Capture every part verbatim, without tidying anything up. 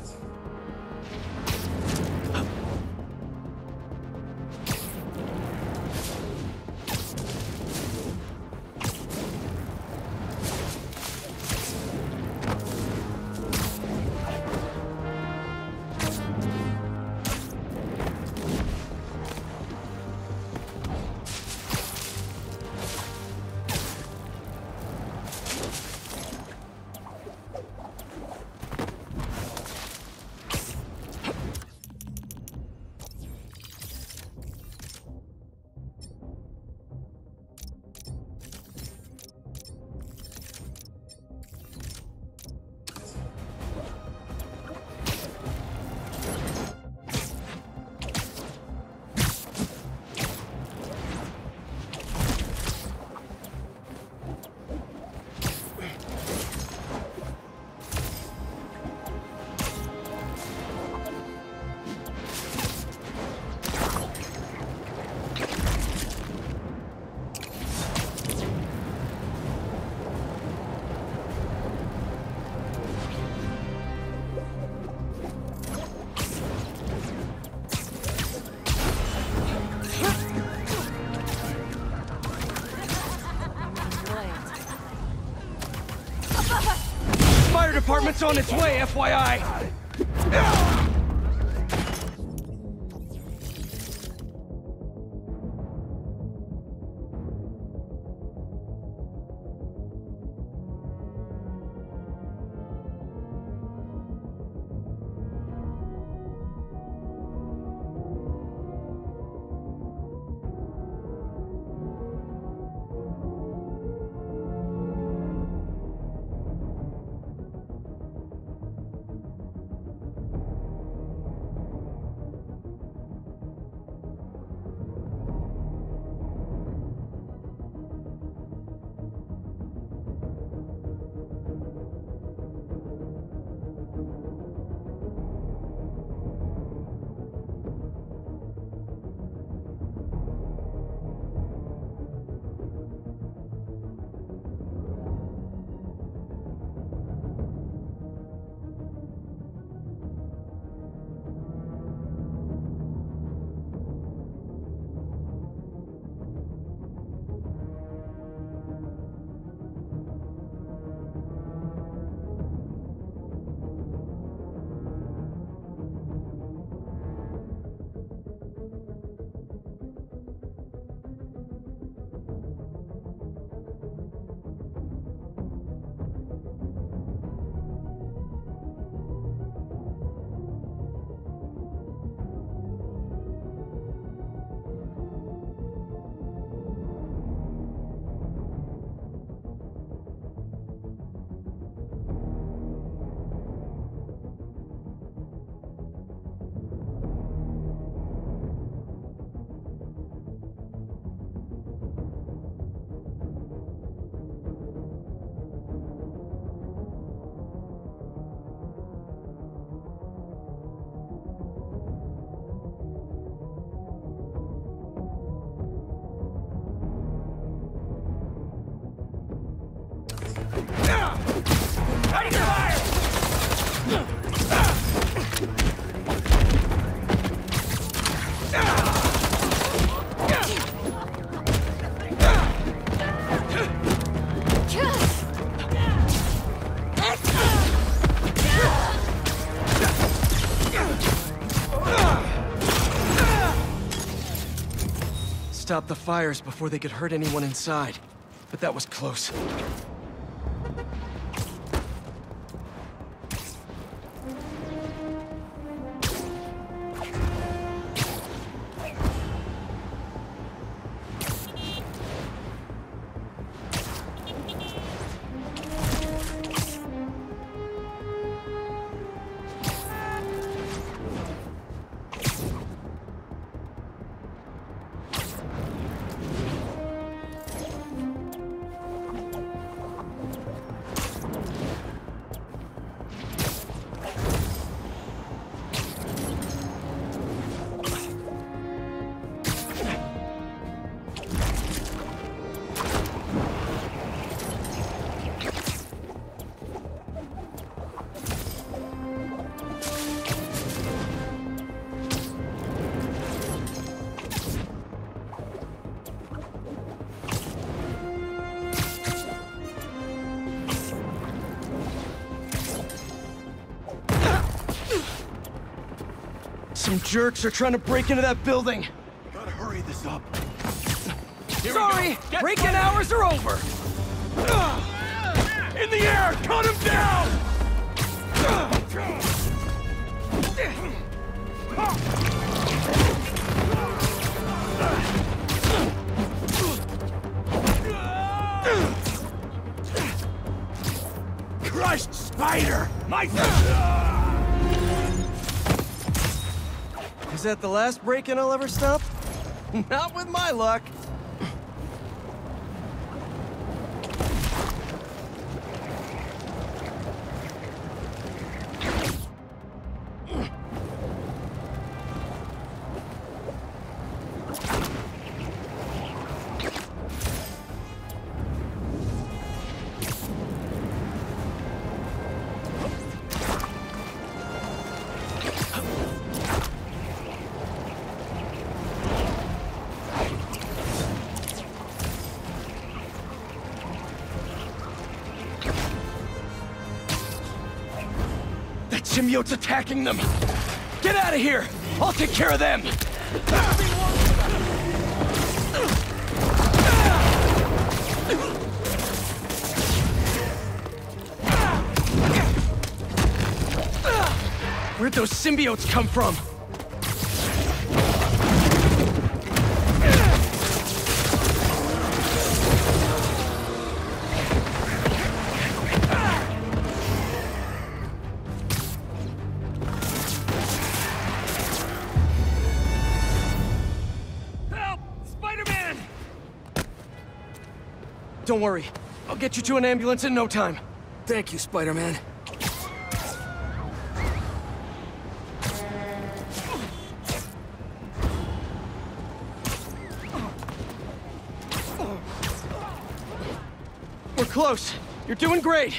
Department's on its way, F Y I! Stop the fires before they could hurt anyone inside. But that was close. Some jerks are trying to break into that building. Gotta hurry this up. Sorry, break-in hours are over. In the air! Cut him down! Crushed spider! My... Is that the last break-in I'll ever stop? Not with my luck. Symbiote's attacking them! Get out of here! I'll take care of them! Where'd those symbiotes come from? Don't worry. I'll get you to an ambulance in no time. Thank you, Spider-Man. We're close. You're doing great.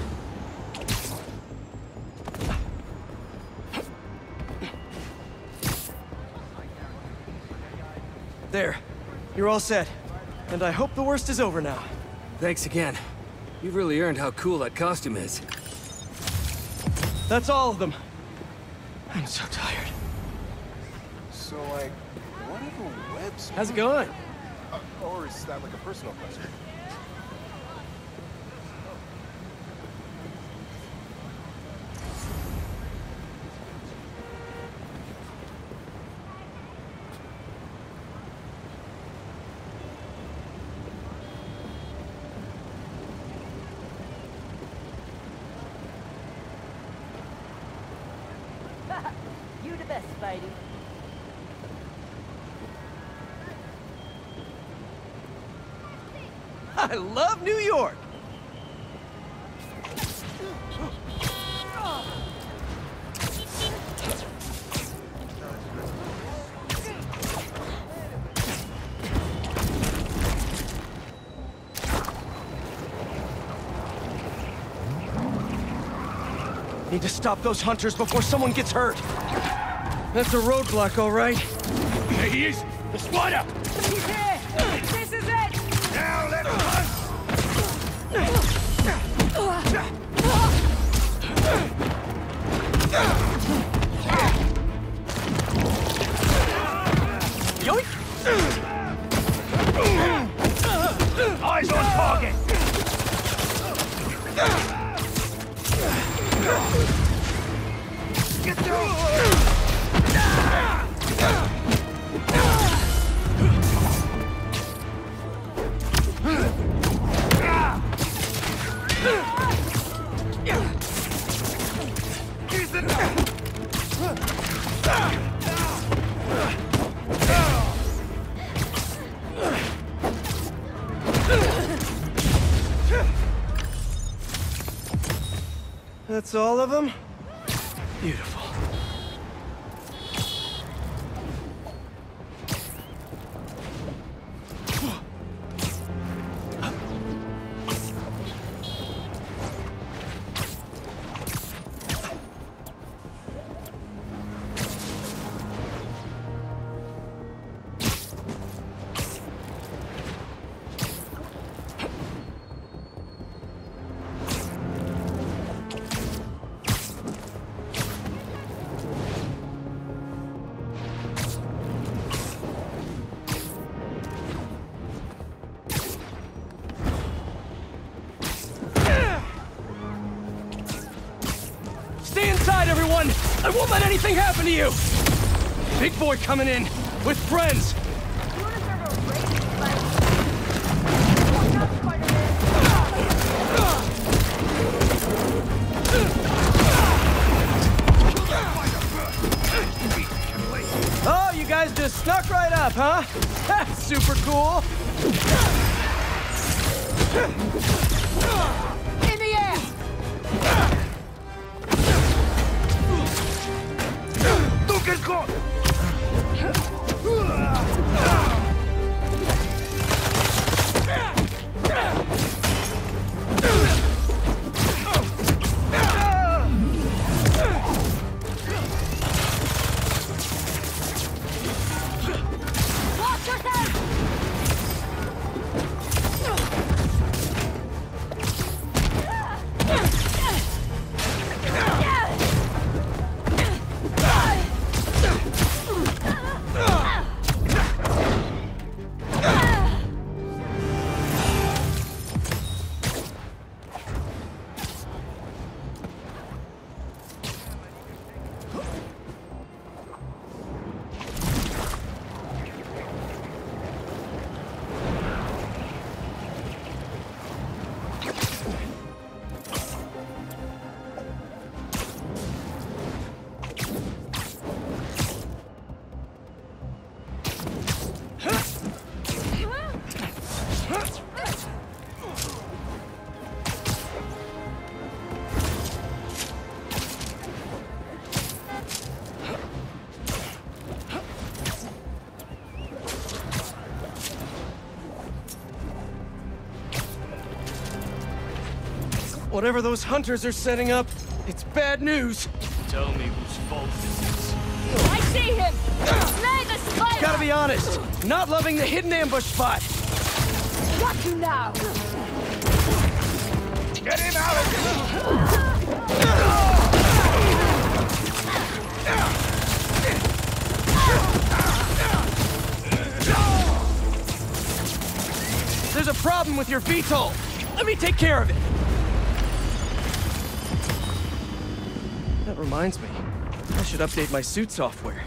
There. You're all set. And I hope the worst is over now. Thanks again. You've really earned how cool that costume is. That's all of them. I'm so tired. So, like, whatever webs... How's it going? Uh, or is that like a personal question? You the best, Spidey. I love New York! Need to stop those hunters before someone gets hurt. That's a roadblock, all right. There he is! The spider! He's here! This is it! Now let him run! Yoink! Eyes on target! Get through! That's all of them? Beautiful. inside, everyone! I won't let anything happen to you! Big boy coming in, with friends! You wanna serve a racing fight? Watch out, Spider-Man! Oh, you guys just snuck right up, huh? That's super cool! In the air! Don't get caught! Watch yourself! Whatever those hunters are setting up, it's bad news. Tell me whose fault this is. I see him! Slay the spider! Gotta be honest, not loving the hidden ambush spot. Got you now! Get him out of There's a problem with your V TOL. Let me take care of it. That reminds me, I should update my suit software.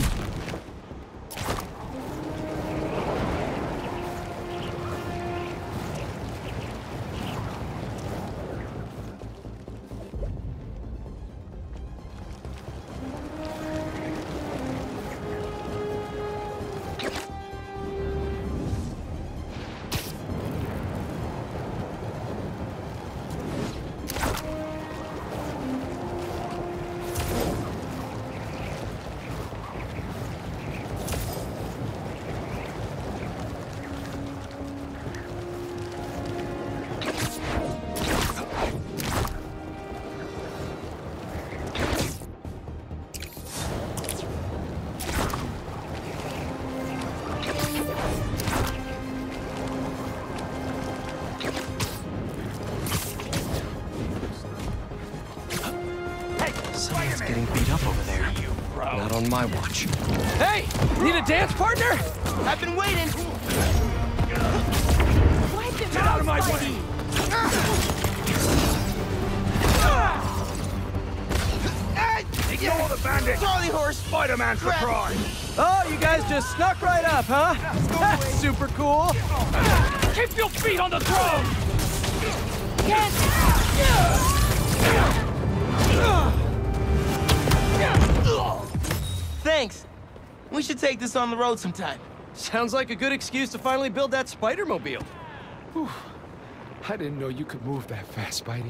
Someone's getting beat up over there. Not on my watch. Hey! Need a dance partner? I've been waiting. Get out of my way! Ignore the bandit! Charlie horse! Spider-Man surprise! Oh, you guys just snuck right up, huh? That's super cool. Keep your feet on the ground! Thanks. We should take this on the road sometime. Sounds like a good excuse to finally build that Spider-Mobile. I didn't know you could move that fast, Spidey.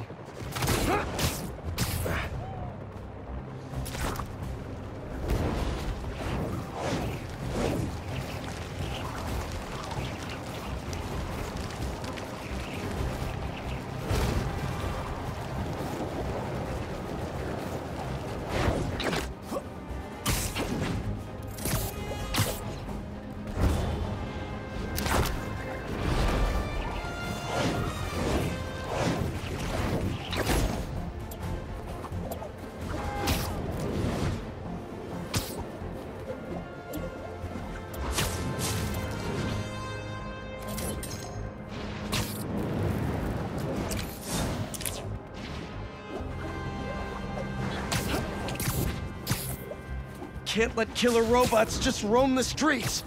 can't let killer robots just roam the streets.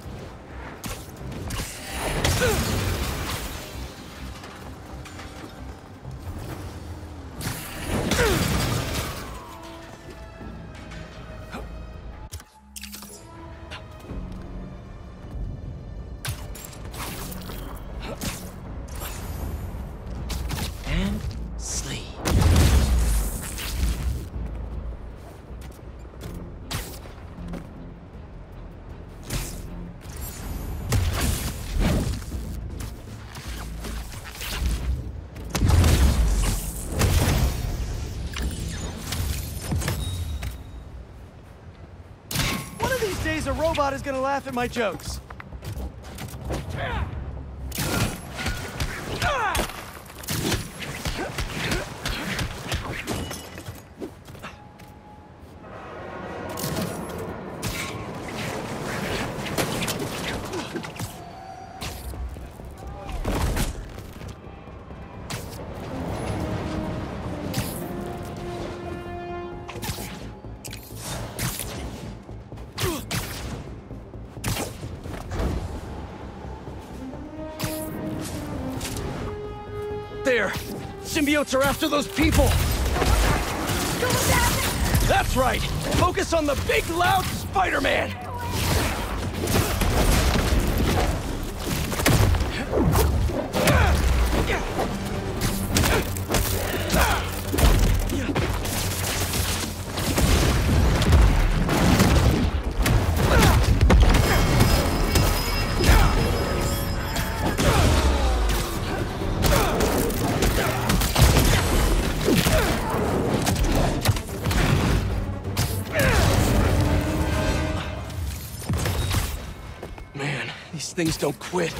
And sleep. One of these days, a robot is gonna laugh at my jokes. There! Symbiotes are after those people! That's right! Focus on the big, loud Spider-Man! Man, these things don't quit.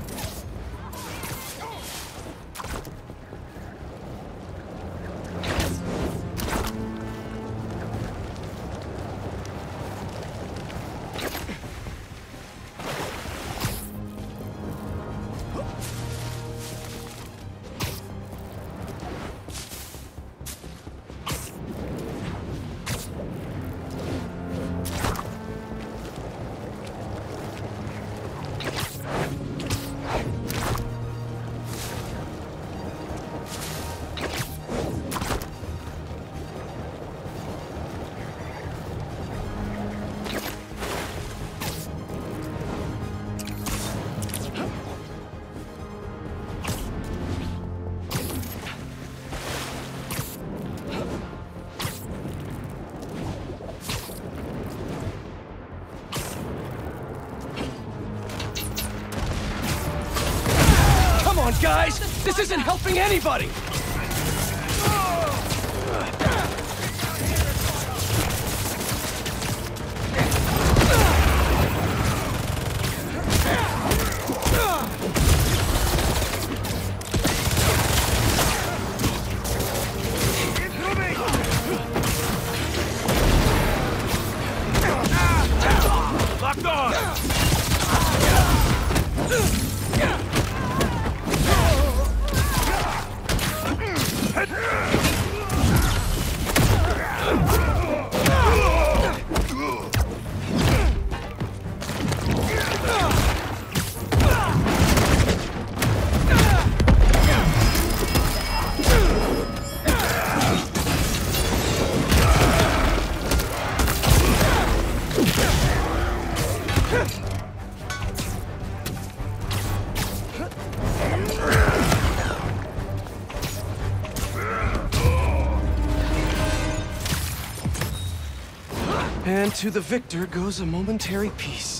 Come on, guys! This isn't helping anybody! Locked on! And to the victor goes a momentary peace.